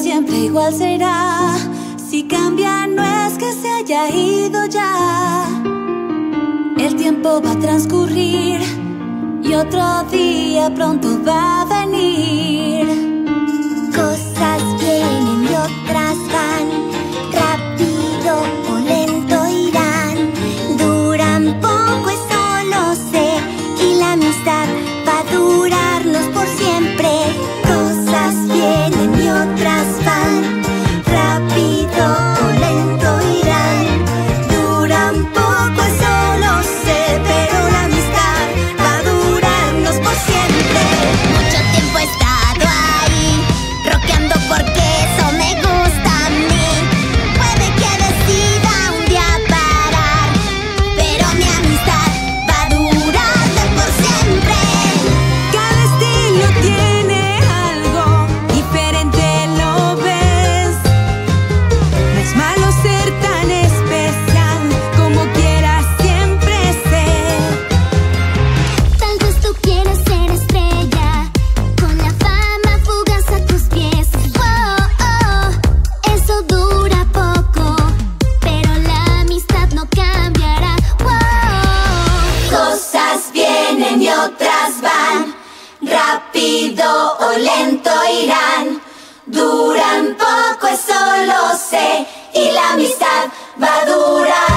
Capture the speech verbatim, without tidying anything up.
siempre igual será. Si cambia no es que se haya ido ya. El tiempo va a transcurrir y otro día pronto va a venir. Cosas vienen y otras van, rápido o lento irán. Duran poco, eso lo sé, y la amistad va a durarnos por siempre. Cosas vienen y otras van, rápido o lento irán. Duran poco, eso lo sé, pero la amistad va a durarnos por siempre. Mucho tiempo he estado ahí, rockeando porque eso me gusta a mí. Puede que decida un día parar, pero mi amistad va a durarnos por siempre. Cada estilo tiene algo diferente, ¿lo ves? No es malo ser tan especial, como quieras siempre ser. Tal vez tú quieres ser estrella, con la fama fugaz a tus pies. Oh, oh, eso dura poco, pero la amistad no cambiará. Oh. Cosas vienen y otras van, rápido o lento irán. Duran poco, eso lo sé, y la amistad va a durar.